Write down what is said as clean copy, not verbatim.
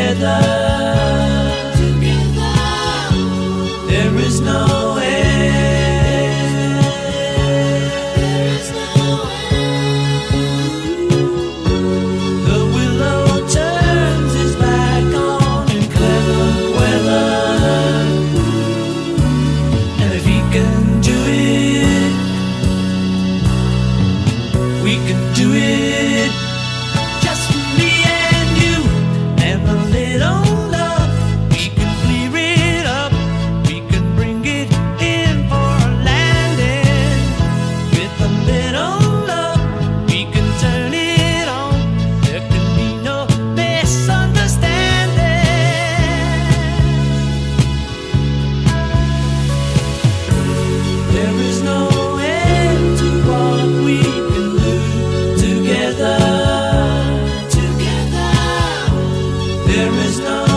together. There is no end. The willow turns its back on in clever weather, and if he can do it, we can do it. Just me and you and a little love. We can clear it up, we can bring it in for a landing. With a little love, we can turn it on. There can be no misunderstanding. There is no end to what we can do together. There is no